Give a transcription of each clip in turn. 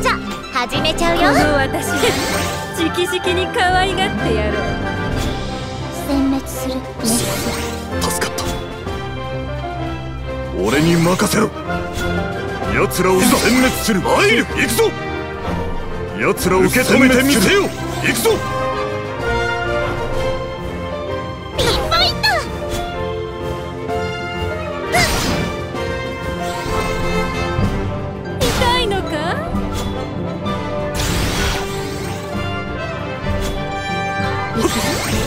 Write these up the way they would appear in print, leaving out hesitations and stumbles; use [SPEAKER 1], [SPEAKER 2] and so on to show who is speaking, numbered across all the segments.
[SPEAKER 1] じゃ始めちゃうよ。
[SPEAKER 2] この私が直々に可愛がってやろう。
[SPEAKER 1] 殲滅する。
[SPEAKER 3] 助かった。俺に任せろ。奴らを殲滅する。参る。行くぞ。奴らを受け止めてみせよ。行くぞ。
[SPEAKER 1] ピンポイント。
[SPEAKER 2] 痛いのか？
[SPEAKER 1] 行くよ。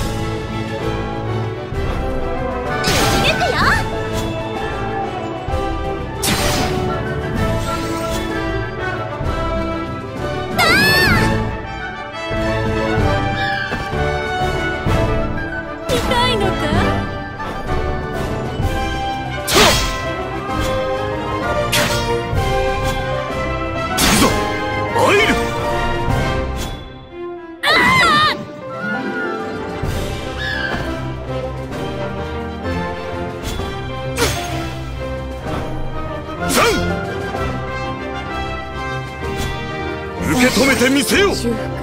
[SPEAKER 2] 痛いのか？
[SPEAKER 3] いざ参る。受け止めてみせよ。
[SPEAKER 1] 修復